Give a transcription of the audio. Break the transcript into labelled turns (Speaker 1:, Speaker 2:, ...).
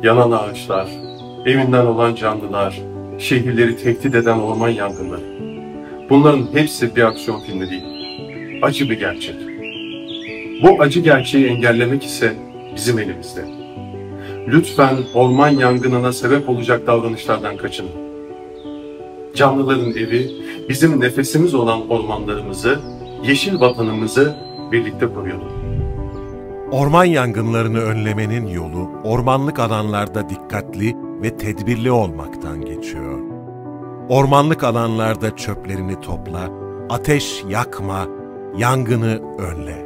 Speaker 1: Yanan ağaçlar, evinden olan canlılar, şehirleri tehdit eden orman yangınları. Bunların hepsi bir aksiyon filmi değil, acı bir gerçek. Bu acı gerçeği engellemek ise bizim elimizde. Lütfen orman yangınına sebep olacak davranışlardan kaçının. Canlıların evi, bizim nefesimiz olan ormanlarımızı, yeşil vatanımızı birlikte koruyalım.
Speaker 2: Orman yangınlarını önlemenin yolu, ormanlık alanlarda dikkatli ve tedbirli olmaktan geçiyor. Ormanlık alanlarda çöplerini topla, ateş yakma, yangını önle.